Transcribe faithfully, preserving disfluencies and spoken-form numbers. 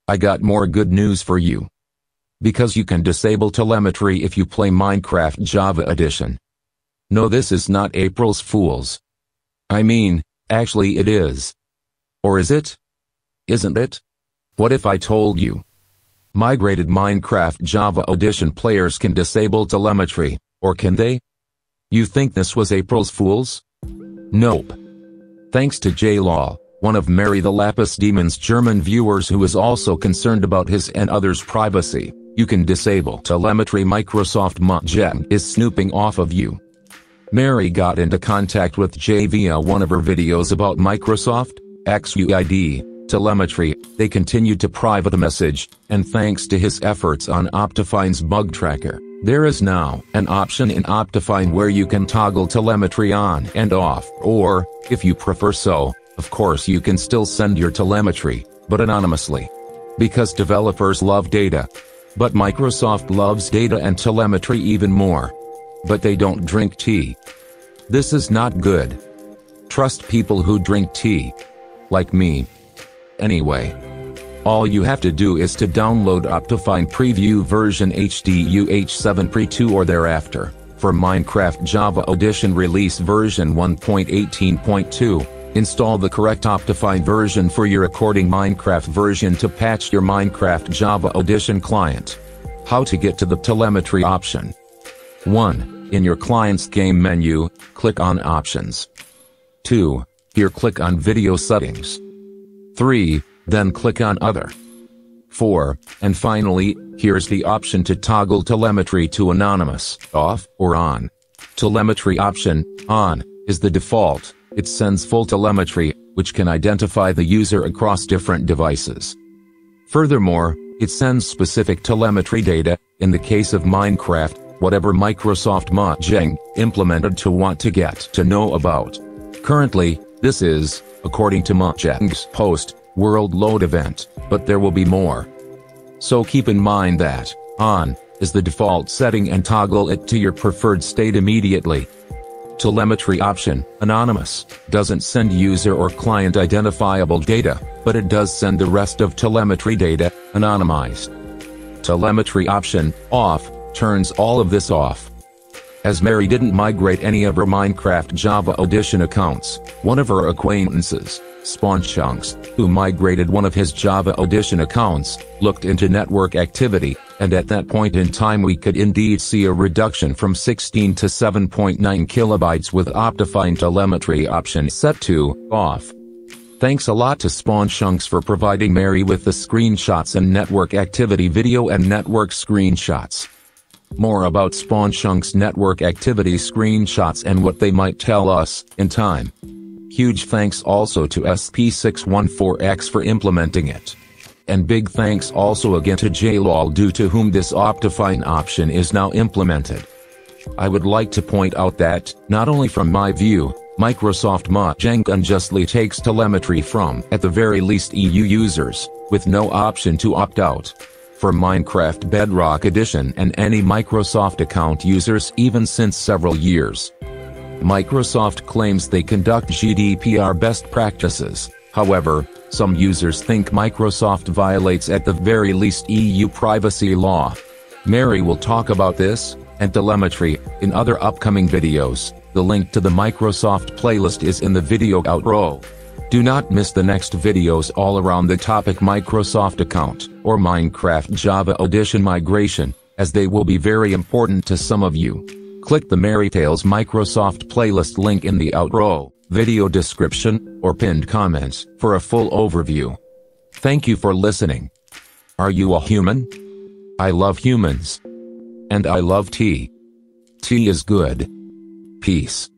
I got more good news for you. Because you can disable telemetry if you play Minecraft Java Edition. No, this is not April's Fools. I mean, actually it is. Or is it? Isn't it? What if I told you? Migrated Minecraft Java Edition players can disable telemetry, or can they? You think this was April's Fools? Nope. Thanks to jaylawl, one of Meri the LapisDemon's German viewers who is also concerned about his and others' privacy, you can disable telemetry. Microsoft Mojang is snooping off of you. Meri got into contact with Jay via one of her videos about Microsoft X U I D telemetry. They continued to private a message, and thanks to his efforts on OPTIFINE's bug tracker, there is now an option in OPTIFINE where you can toggle telemetry on and off, or, if you prefer so, of course you can still send your telemetry, but anonymously. Because developers love data. But Microsoft loves data and telemetry even more. But they don't drink tea. This is not good. Trust people who drink tea. Like me. Anyway. All you have to do is to download OPTIFINE Preview version H D U H seven Pre two or thereafter, for Minecraft Java Edition release version one point eighteen point two, install the correct OPTIFINE version for your recording Minecraft version to patch your Minecraft Java Edition client. How to get to the telemetry option. one. In your client's game menu, click on Options. two. Here click on Video Settings. three. Then click on Other. four. And finally, here's the option to toggle telemetry to anonymous, off, or on. Telemetry option, on, is the default. It sends full telemetry, which can identify the user across different devices. Furthermore, it sends specific telemetry data, in the case of Minecraft, whatever Microsoft Mojang implemented to want to get to know about. Currently, this is, according to Mojang's post, World Load event, but there will be more. So keep in mind that, on, is the default setting and toggle it to your preferred state immediately. Telemetry option, anonymous, doesn't send user or client identifiable data, but it does send the rest of telemetry data, anonymized. Telemetry option, off, turns all of this off. As Meri didn't migrate any of her Minecraft Java Edition accounts, one of her acquaintances, SpawnChunks, who migrated one of his Java Edition accounts, looked into network activity, and at that point in time we could indeed see a reduction from sixteen to seven point nine kilobytes with OPTIFINE telemetry option set to off. Thanks a lot to SpawnChunks for providing Meri with the screenshots and network activity video and network screenshots. More about SpawnChunks network activity screenshots and what they might tell us in time. Huge thanks also to S P six one four X for implementing it. And big thanks also again to jaylawl, due to whom this OPTIFINE option is now implemented. I would like to point out that, not only from my view, Microsoft Mojang unjustly takes telemetry from, at the very least, E U users, with no option to opt out. For Minecraft Bedrock Edition and any Microsoft account users even since several years. Microsoft claims they conduct G D P R best practices. However, some users think Microsoft violates at the very least E U privacy law. Meri will talk about this, and telemetry, in other upcoming videos. The link to the Microsoft playlist is in the video outro. Do not miss the next videos all around the topic Microsoft account, or Minecraft Java Edition migration, as they will be very important to some of you. Click the Meri Tales Microsoft playlist link in the outro, video description, or pinned comments, for a full overview. Thank you for listening. Are you a human? I love humans. And I love tea. Tea is good. Peace.